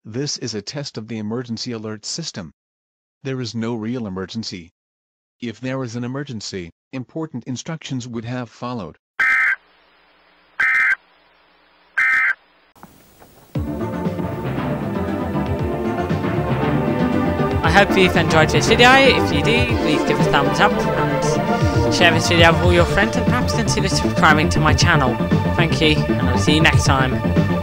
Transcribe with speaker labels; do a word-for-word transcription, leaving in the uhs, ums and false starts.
Speaker 1: This is a test of the emergency alert system. There is no real emergency. If there was an emergency, important instructions would have followed.
Speaker 2: I hope you've enjoyed this video. If you do, please give a thumbs up and share this video with all your friends, and perhaps consider subscribing to my channel. Thank you, and I'll see you next time.